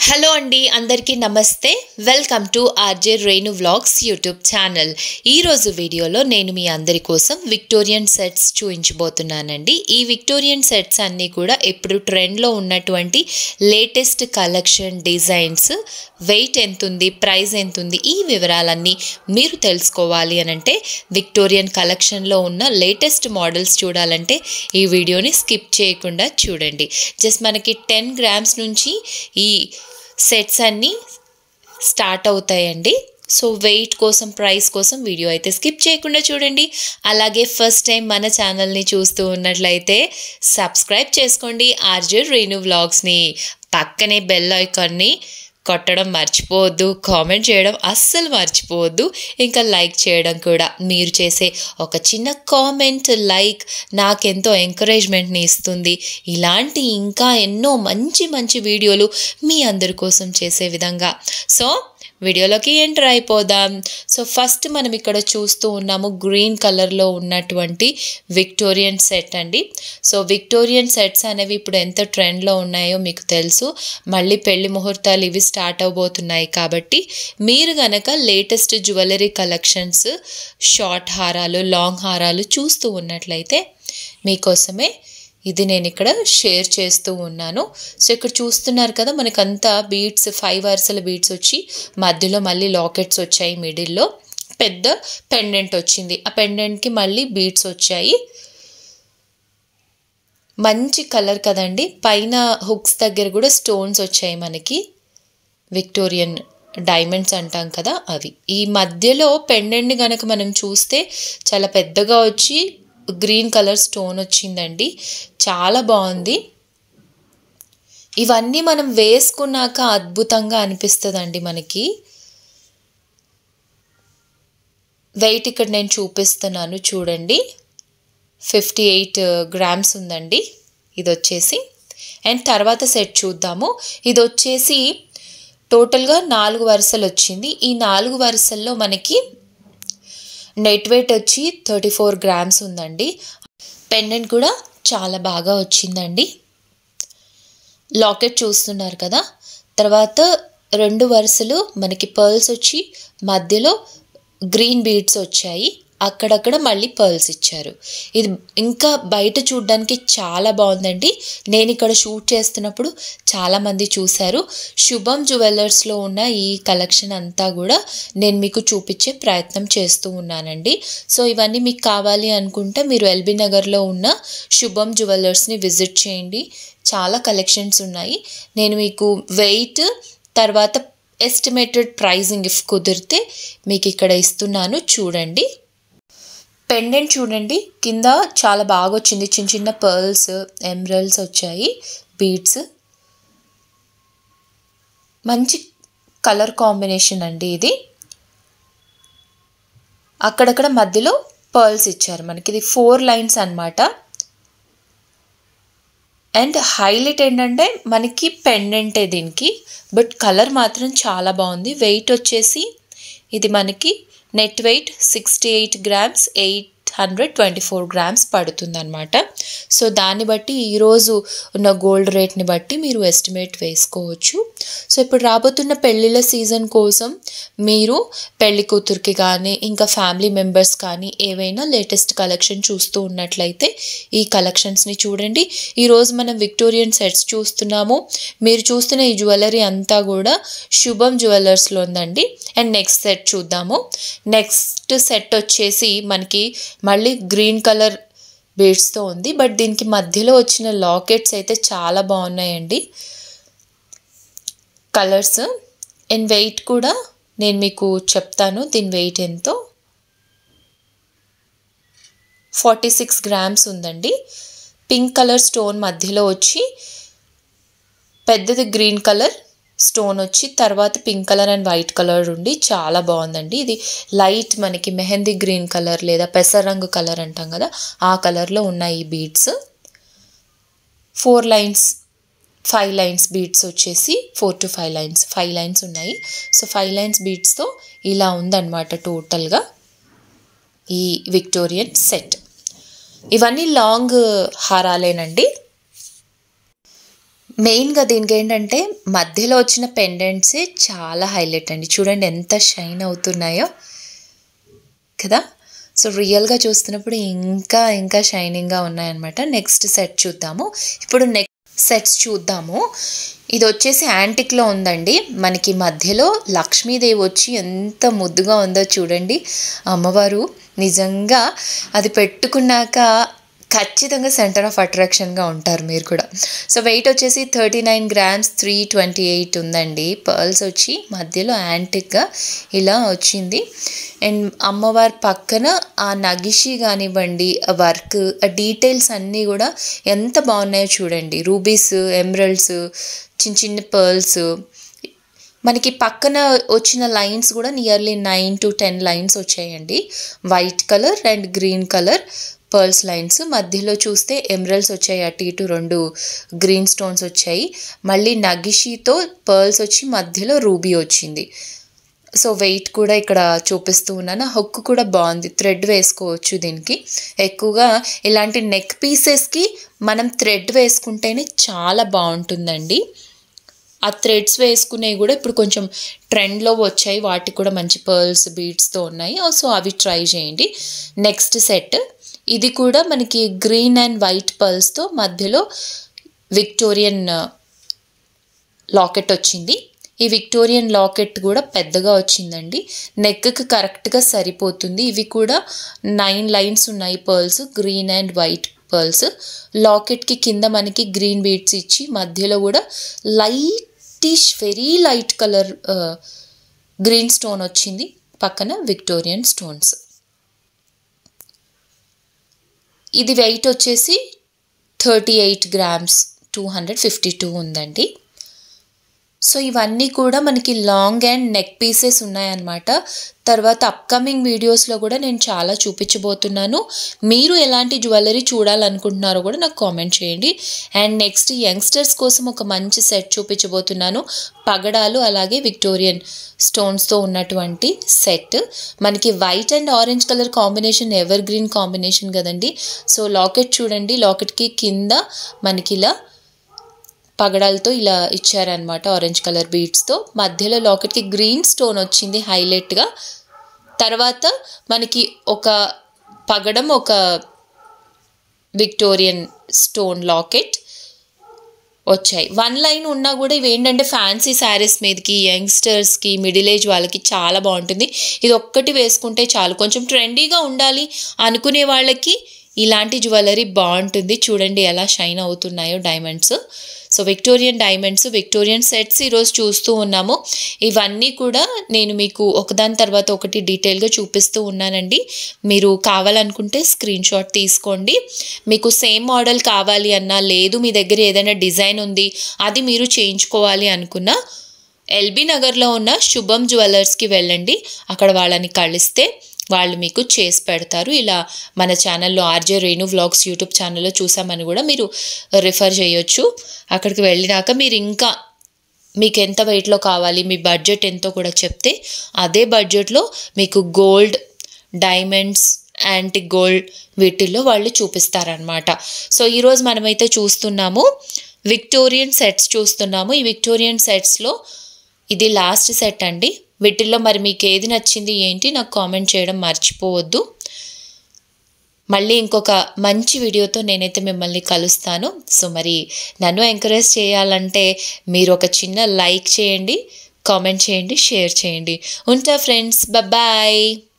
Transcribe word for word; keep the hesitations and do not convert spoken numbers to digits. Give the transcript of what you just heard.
Hello అండి అందరికీ నమస్తే welcome to RjRenuVlogs YouTube channel. ఈ రోజు వీడియోలో నేను మీ అందరి కోసం విక్టోరియన్ సెట్స్ చూపించబోతున్నానండి. ఈ విక్టోరియన్ సెట్స్ అన్నీ కూడా ఇప్పుడు ట్రెండ్లో ఉన్నటువంటి లేటెస్ట్ కలెక్షన్ డిజైన్స్, వెయిట్ ఎంత ఉంది, ప్రైస్ ఎంత ఉంది, ఈ వివరాలన్నీ మీరు తెలుసుకోవాలి అని అంటే విక్టోరియన్ కలెక్షన్లో ఉన్న లేటెస్ట్ మోడల్స్ చూడాలంటే ఈ వీడియోని స్కిప్ చేయకుండా చూడండి. జస్ట్ మనకి టెన్ గ్రామ్స్ నుంచి ఈ సెట్స్ అన్నీ స్టార్ట్ అవుతాయండి. సో వెయిట్ కోసం, ప్రైస్ కోసం వీడియో అయితే స్కిప్ చేయకుండా చూడండి. అలాగే ఫస్ట్ టైం మన ఛానల్ని చూస్తూ ఉన్నట్లయితే సబ్స్క్రైబ్ చేసుకోండి RjRenuVlogsని. పక్కనే బెల్ ఐకాన్ని కొట్టడం మర్చిపోవద్దు, కామెంట్ చేయడం అస్సలు మర్చిపోవద్దు, ఇంకా లైక్ చేయడం కూడా. మీరు చేసే ఒక చిన్న కామెంట్, లైక్ నాకెంతో ఎంకరేజ్మెంట్ని ఇస్తుంది. ఇలాంటి ఇంకా ఎన్నో మంచి మంచి వీడియోలు మీ అందరి కోసం చేసే విధంగా. సో వీడియోలోకి ఎంటర్ అయిపోదాం. సో ఫస్ట్ మనం ఇక్కడ చూస్తూ ఉన్నాము గ్రీన్ కలర్లో ఉన్నటువంటి విక్టోరియన్ సెట్ అండి. సో విక్టోరియన్ సెట్స్ అనేవి ఇప్పుడు ఎంత ట్రెండ్లో ఉన్నాయో మీకు తెలుసు. మళ్ళీ పెళ్లి ముహూర్తాలు ఇవి స్టార్ట్ అవబోతున్నాయి కాబట్టి మీరు గనక లేటెస్ట్ జ్యువెలరీ కలెక్షన్స్, షార్ట్ హారాలు, లాంగ్ హారాలు చూస్తూ ఉన్నట్లయితే మీకోసమే ఇది నేను ఇక్కడ షేర్ చేస్తూ ఉన్నాను. సో ఇక్కడ చూస్తున్నారు కదా, మనకంతా బీడ్స్, ఫైవ్ వరుసల బీడ్స్ వచ్చి మధ్యలో మళ్ళీ లాకెట్స్ వచ్చాయి, మిడిల్లో పెద్ద పెండెంట్ వచ్చింది, ఆ పెండెంట్కి మళ్ళీ బీడ్స్ వచ్చాయి. మంచి కలర్ కదండి. పైన హుక్స్ దగ్గర కూడా స్టోన్స్ వచ్చాయి మనకి, విక్టోరియన్ డైమండ్స్ అంటాం కదా అవి. ఈ మధ్యలో పెండెంట్ని కనుక మనం చూస్తే చాలా పెద్దగా వచ్చి గ్రీన్ కలర్ స్టోన్ వచ్చిందండి, చాలా బాగుంది. ఇవన్నీ మనం వేసుకున్నాక అద్భుతంగా అనిపిస్తుందండి మనకి. వెయిట్ ఇక్కడ నేను చూపిస్తున్నాను చూడండి, ఫిఫ్టీ ఎయిట్ గ్రామ్స్ ఉందండి ఇది వచ్చేసి. అండ్ తర్వాత సెట్ చూద్దాము. ఇది వచ్చేసి టోటల్గా నాలుగు వరుసలు వచ్చింది. ఈ నాలుగు వరుసల్లో మనకి నెట్ వెయిట్ వచ్చి థర్టీ ఫోర్ గ్రామ్స్ ఉందండి. పెండెంట్ కూడా చాలా బాగా వచ్చిందండి. లాకెట్ చూస్తున్నారు కదా. తర్వాత రెండు వరుసలు మనకి పర్ల్స్ వచ్చి మధ్యలో గ్రీన్ బీడ్స్ వచ్చాయి, అక్కడక్కడ మళ్ళీ పర్ల్స్ ఇచ్చారు. ఇది ఇంకా బయట చూడడానికి చాలా బాగుందండి. నేను ఇక్కడ షూట్ చేస్తున్నప్పుడు చాలామంది చూశారు. శుభం జ్యువెలర్స్లో ఉన్న ఈ కలెక్షన్ అంతా కూడా నేను మీకు చూపించే ప్రయత్నం చేస్తూ ఉన్నానండి. సో ఇవన్నీ మీకు కావాలి అనుకుంటే మీరు ఎల్బీ నగర్లో ఉన్న శుభం జ్యువెలర్స్ని విజిట్ చేయండి. చాలా కలెక్షన్స్ ఉన్నాయి. నేను మీకు వెయిట్ తర్వాత ఎస్టిమేటెడ్ ప్రైజింగ్ ఇఫ్ కుదిరితే మీకు ఇక్కడ ఇస్తున్నాను చూడండి. పెండెంట్ చూడండి, కింద చాలా బాగా వచ్చింది. చిన్న చిన్న పర్ల్స్, ఎమరల్డ్స్ వచ్చాయి, బీడ్స్. మంచి కలర్ కాంబినేషన్ అండి ఇది. అక్కడక్కడ మధ్యలో పర్ల్స్ ఇచ్చారు మనకి. ఇది ఫోర్ లైన్స్ అన్నమాట. అండ్ హైలైట్ ఏంటంటే మనకి పెండెంటే దీనికి, బట్ కలర్ మాత్రం చాలా బాగుంది. వెయిట్ వచ్చేసి ఇది మనకి net weight sixty eight grams, eight hundred twenty four grams పడుతుంది అనమాట. సో దాన్ని బట్టి ఈరోజు ఉన్న గోల్డ్ రేట్ని బట్టి మీరు ఎస్టిమేట్ వేసుకోవచ్చు. సో ఇప్పుడు రాబోతున్న పెళ్ళిళ్ళ సీజన్ కోసం మీరు పెళ్లి కూతురికి కానీ ఇంకా ఫ్యామిలీ మెంబర్స్ కానీ ఏవైనా లేటెస్ట్ కలెక్షన్ చూస్తూ ఉన్నట్లయితే ఈ కలెక్షన్స్ని చూడండి. ఈరోజు మనం విక్టోరియన్ సెట్స్ చూస్తున్నాము. మీరు చూస్తున్న ఈ జ్యువెలరీ అంతా కూడా శుభం జ్యువెలర్స్లో ఉందండి. అండ్ నెక్స్ట్ సెట్ చూద్దాము. నెక్స్ట్ సెట్ వచ్చేసి మనకి మళ్ళీ గ్రీన్ కలర్ బీడ్స్తో ఉంది, బట్ దీనికి మధ్యలో వచ్చిన లాకెట్స్ అయితే చాలా బాగున్నాయండి కలర్స్. అండ్ వెయిట్ కూడా నేను మీకు చెప్తాను, దీని వెయిట్ ఎంతో. ఫార్టీ సిక్స్ గ్రామ్స్ ఉందండి. పింక్ కలర్ స్టోన్ మధ్యలో వచ్చి పెద్దది గ్రీన్ కలర్ స్టోన్ వచ్చి తర్వాత pink colour and white colour ఉండి చాలా బాగుందండి. ఇది లైట్ మనకి మెహందీ గ్రీన్ కలర్ లేదా పెసరంగు కలర్ అంటాం కదా, ఆ కలర్లో ఉన్నాయి ఈ beads. Four lines, five lines beads వచ్చేసి four to five lines five lines ఉన్నాయి. సో ఫైవ్ లైన్స్ బీడ్స్తో ఇలా ఉందన్నమాట టోటల్గా ఈ విక్టోరియన్ సెట్. ఇవన్నీ లాంగ్ హారాలేనండి. మెయిన్గా దీనికి ఏంటంటే మధ్యలో వచ్చిన పెండెంట్సే చాలా హైలైట్ అండి. చూడండి ఎంత షైన్ అవుతున్నాయో కదా. సో రియల్గా చూస్తున్నప్పుడు ఇంకా ఇంకా షైనింగ్గా ఉన్నాయన్నమాట. నెక్స్ట్ సెట్ చూద్దాము. ఇప్పుడు నెక్స్ట్ సెట్స్ చూద్దాము. ఇది వచ్చేసి యాంటిక్లో ఉందండి. మనకి మధ్యలో లక్ష్మీదేవి వచ్చి ఎంత ముద్దుగా ఉందో చూడండి. అమ్మవారు నిజంగా అది పెట్టుకున్నాక ఖచ్చితంగా సెంటర్ ఆఫ్ అట్రాక్షన్గా ఉంటారు మీరు కూడా. సో వెయిట్ వచ్చేసి thirty nine grams three twenty eight ఉందండి. పర్ల్స్ వచ్చి మధ్యలో యాంటిక్గా ఇలా వచ్చింది. అండ్ అమ్మవారి పక్కన ఆ నగిషి కానివ్వండి, ఆ వర్క్, ఆ డీటెయిల్స్ అన్నీ కూడా ఎంత బాగున్నాయో చూడండి. రూబీస్, ఎమరల్డ్స్, చిన్న చిన్న పర్ల్స్. మనకి పక్కన వచ్చిన లైన్స్ కూడా nearly nine to ten lines వచ్చాయండి. White colour and green colour pearls lines. మధ్యలో చూస్తే ఎమరల్డ్స్ వచ్చాయి, అటు ఇటు రెండు గ్రీన్ స్టోన్స్ వచ్చాయి. మళ్ళీ నగిషితో పర్ల్స్ వచ్చి మధ్యలో రూబీ వచ్చింది. సో వెయిట్ కూడా ఇక్కడ చూపిస్తూ ఉన్నాను. హుక్ కూడా బాగుంది, థ్రెడ్ వేసుకోవచ్చు దీనికి. ఎక్కువగా ఇలాంటి నెక్ పీసెస్కి మనం థ్రెడ్ వేసుకుంటేనే చాలా బాగుంటుందండి. ఆ థ్రెడ్స్ వేసుకునేవి కూడా ఇప్పుడు కొంచెం ట్రెండ్లో వచ్చాయి. వాటికి కూడా మంచి పర్ల్స్ బీడ్స్తో ఉన్నాయి. సో అవి ట్రై చేయండి. నెక్స్ట్ సెట్ ఇది కూడా మనకి గ్రీన్ అండ్ వైట్ పర్ల్స్తో మధ్యలో విక్టోరియన్ లాకెట్ వచ్చింది. ఈ విక్టోరియన్ లాకెట్ కూడా పెద్దగా వచ్చిందండి. నెక్కి కరెక్ట్గా సరిపోతుంది. ఇవి కూడా నైన్ లైన్స్ ఉన్నాయి pearls, green and white pearls. లాకెట్కి కింద మనకి గ్రీన్ బీడ్స్ ఇచ్చి మధ్యలో కూడా lightish very light colour green stone వచ్చింది. పక్కన విక్టోరియన్ స్టోన్స్. ఇది వెయిట్ వచ్చేసి thirty eight grams two hundred fifty two ఉందండి. సో ఇవన్నీ కూడా మనకి లాంగ్ అండ్ నెక్ పీసెస్ ఉన్నాయన్నమాట. తర్వాత అప్కమింగ్ వీడియోస్లో కూడా నేను చాలా చూపించబోతున్నాను. మీరు ఎలాంటి జ్యువెలరీ చూడాలనుకుంటున్నారో కూడా నాకు కామెంట్ చేయండి. అండ్ నెక్స్ట్ యంగ్స్టర్స్ కోసం ఒక మంచి సెట్ చూపించబోతున్నాను. పగడాలు అలాగే విక్టోరియన్ స్టోన్స్తో ఉన్నటువంటి సెట్. మనకి white and orange colour combination evergreen combination కదండి. సో లాకెట్ చూడండి, లాకెట్కి కింద మనకి ఇలా పగడాలతో ఇలా ఇచ్చారనమాట ఆరెంజ్ కలర్ బీడ్స్తో. మధ్యలో లాకెట్కి గ్రీన్ స్టోన్ వచ్చింది హైలైట్గా. తర్వాత మనకి ఒక పగడం, ఒక విక్టోరియన్ స్టోన్ లాకెట్ వచ్చాయి. వన్ లైన్ ఉన్నా కూడా ఇవి ఏంటంటే ఫ్యాన్సీ శారీస్ మీదకి, యంగ్స్టర్స్కి, మిడిల్ ఏజ్ వాళ్ళకి చాలా బాగుంటుంది. ఇది ఒక్కటి వేసుకుంటే చాలు. కొంచెం ట్రెండీగా ఉండాలి అనుకునే వాళ్ళకి ఇలాంటి జ్యువెలరీ బాగుంటుంది. చూడండి ఎలా షైన్ అవుతున్నాయో diamonds. So Victorian diamonds, Victorian sets ఈరోజు చూస్తూ ఉన్నాము. ఇవన్నీ కూడా నేను మీకు ఒకదాని తర్వాత ఒకటి డీటెయిల్గా చూపిస్తూ ఉన్నానండి. మీరు కావాలనుకుంటే స్క్రీన్ షాట్ తీసుకోండి. మీకు సేమ్ మోడల్ కావాలి అన్నా, లేదు మీ దగ్గర ఏదైనా డిజైన్ ఉంది అది మీరు చేయించుకోవాలి అనుకున్నా, ఎల్బీ నగర్లో ఉన్న శుభం జ్యువెలర్స్కి వెళ్ళండి. అక్కడ వాళ్ళని కలిస్తే వాళ్ళు మీకు చేసి పెడతారు. ఇలా మన ఛానల్లో ఆర్జే రేణు వ్లాగ్స్ యూట్యూబ్ ఛానల్లో చూసామని కూడా మీరు రిఫర్ చేయొచ్చు. అక్కడికి వెళ్ళినాక మీరు ఇంకా మీకు ఎంత వెయిట్లో కావాలి, మీ బడ్జెట్ ఎంతో కూడా చెప్తే అదే బడ్జెట్లో మీకు గోల్డ్, డైమండ్స్, యాంటిక్ గోల్డ్ వీటిల్లో వాళ్ళు చూపిస్తారనమాట. సో ఈరోజు మనమైతే చూస్తున్నాము విక్టోరియన్ సెట్స్ చూస్తున్నాము. ఈ విక్టోరియన్ సెట్స్లో ఇది లాస్ట్ సెట్ అండి. వీటిల్లో మరి మీకు ఏది నచ్చింది ఏంటి నాకు కామెంట్ చేయడం మర్చిపోవద్దు. మళ్ళీ ఇంకొక మంచి వీడియోతో నేనైతే మిమ్మల్ని కలుస్తాను. సో మరి నన్ను ఎంకరేజ్ చేయాలంటే మీరు ఒక చిన్న లైక్ చేయండి, కామెంట్ చేయండి, షేర్ చేయండి. ఉంటా ఫ్రెండ్స్, బాయ్.